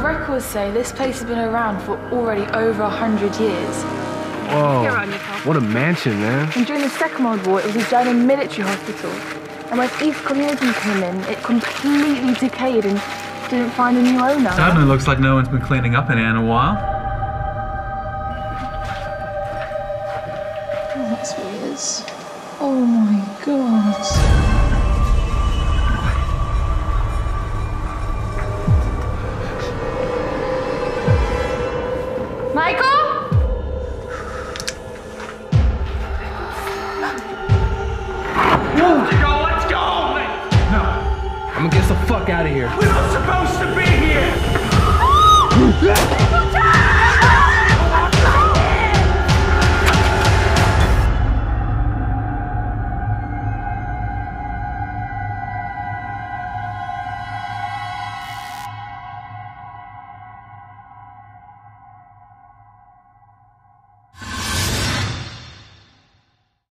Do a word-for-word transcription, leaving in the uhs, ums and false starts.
records say this place has been around for already over a hundred years. Whoa, what a mansion, man. And during the Second World War, it was a German military hospital. And when East Communism came in, it completely decayed and didn't find a new owner. Certainly looks like no one's been cleaning up in it in a while. Oh, that's weird. Oh my God. Michael? Let's go, let's go! No. I'm gonna get the fuck out of here. We're not supposed to be here!